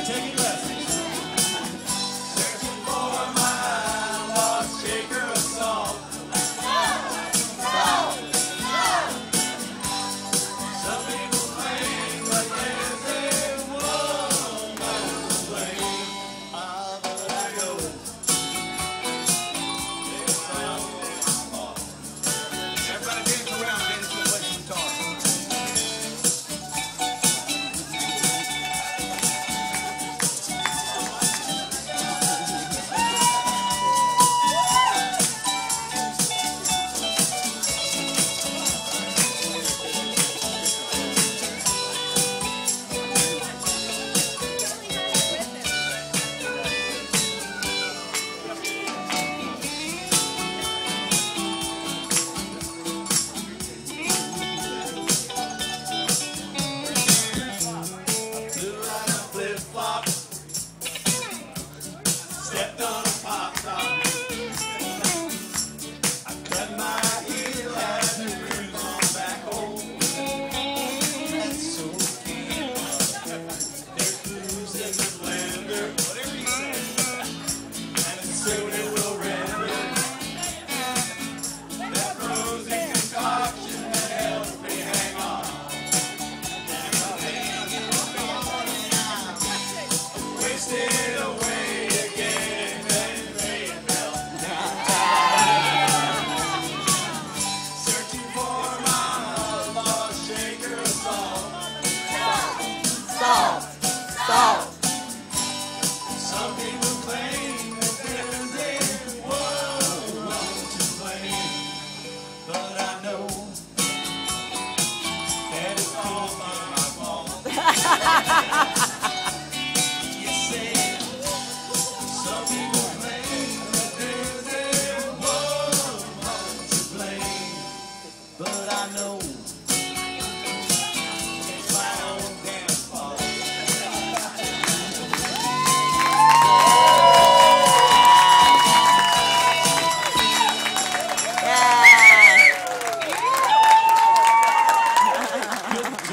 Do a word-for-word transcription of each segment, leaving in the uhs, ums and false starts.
taking lessons. Searching for my lost shaker of salt. Salt. Some people claim that there's a woman to blame. Ah, but I go. Everybody dance around, dance to play some guitar. Stepped on a pop top. I cut my heel, had to cruise on back home. That's so deep. There's booze in the blender, whatever you say, and soon it will render. That frozen concoction that helps me hang on. Wasted away. Salt. Salt. Some people claim that there's a woman to blame, but I know that it's all my fault. You said some people claim that there's a woman to blame, but I know.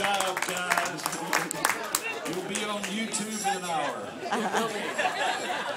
You'll be on YouTube in an hour.